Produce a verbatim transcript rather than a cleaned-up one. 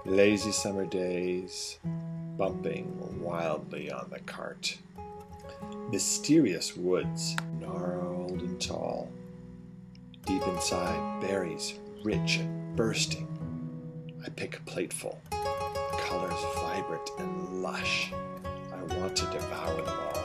Lazy summer days, bumping wildly on the cart. Mysterious woods, gnarled and tall. Deep inside, berries, rich and bursting. I pick a plateful, colors vibrant and lush. I want to devour them all.